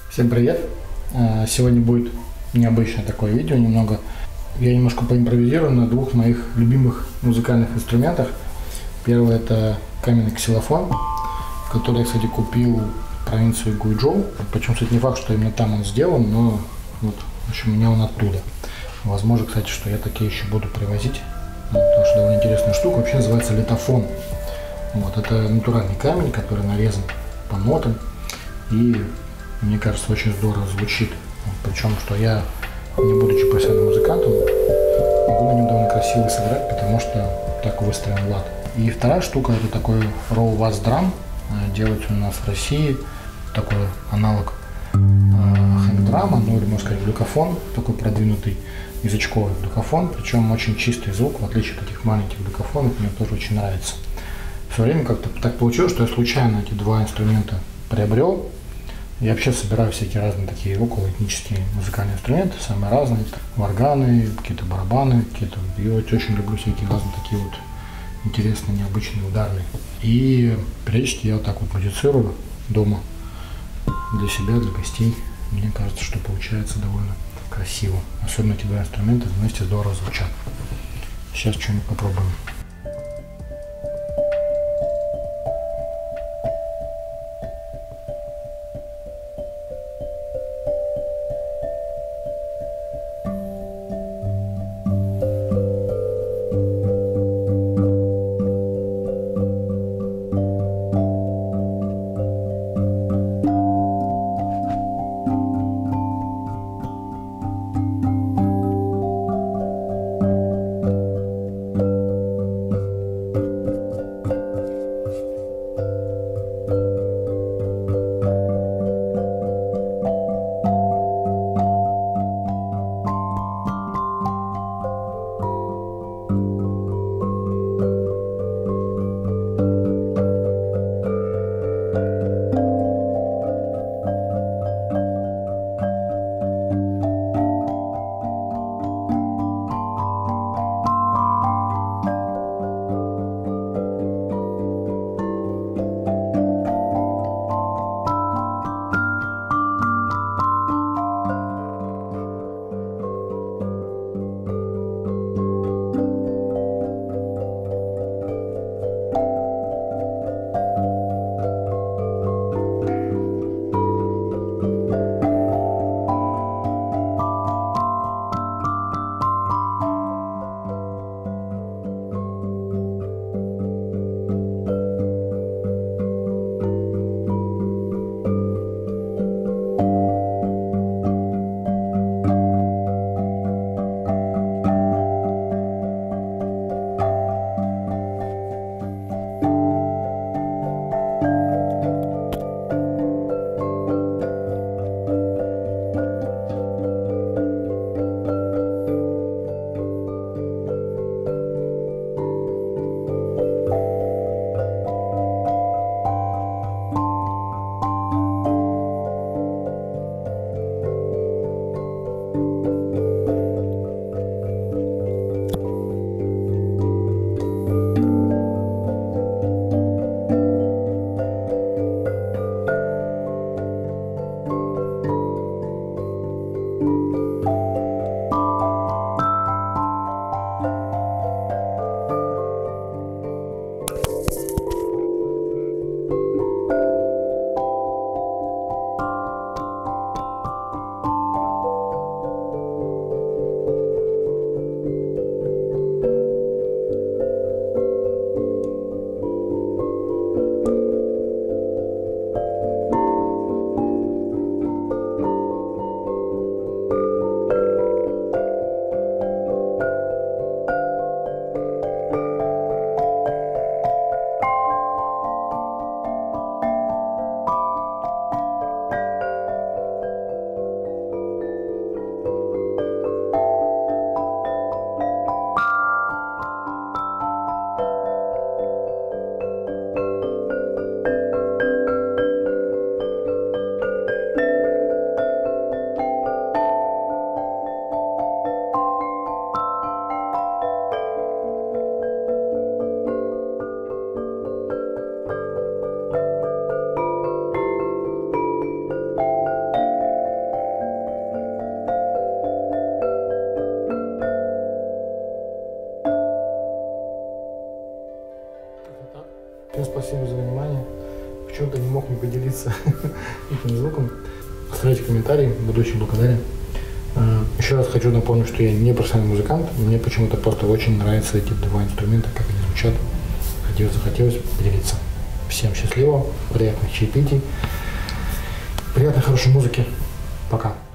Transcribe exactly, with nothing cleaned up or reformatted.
Всем привет! Сегодня будет необычное такое видео немного. Я немножко поимпровизирую на двух моих любимых музыкальных инструментах. Первый — это каменный ксилофон, который я, кстати, купил в провинции Гуйчжоу. Причем, кстати, не факт, что именно там он сделан, но вот, в общем, у меня он оттуда. Возможно, кстати, что я такие еще буду привозить, вот, потому что довольно интересная штука. Вообще называется литофон. Вот, это натуральный камень, который нарезан по нотам, и мне кажется, очень здорово звучит. Причем, что я, не будучи профессиональным музыкантом, могу на нем довольно красиво сыграть, потому что так выстроен лад. И вторая штука — это такой Raw Bass Drum. Делается у нас в России такой аналог хэнддрама, ну или можно сказать глюкофон, такой продвинутый язычковый глюкофон, причем очень чистый звук, в отличие от этих маленьких глюкофонов, мне тоже очень нравится. В свое время как-то так получилось, что я случайно эти два инструмента приобрел. Я вообще собираю всякие разные такие околоэтнические музыкальные инструменты, самые разные, органы, какие-то барабаны, какие-то. И вот очень люблю всякие разные такие вот интересные, необычные, ударные. И периодически я вот так вот музицирую дома для себя, для гостей. Мне кажется, что получается довольно красиво. Особенно эти два инструмента вместе здорово звучат. Сейчас что-нибудь попробуем. почему-то не мог не поделиться этим звуком. Оставляйте комментарии, буду очень благодарен. Еще раз хочу напомнить, что я не профессиональный музыкант, мне почему-то просто очень нравятся эти два инструмента, как они звучат. Хотелось, захотелось поделиться. Всем счастливо, приятных чаепитий, приятной хорошей музыки. Пока.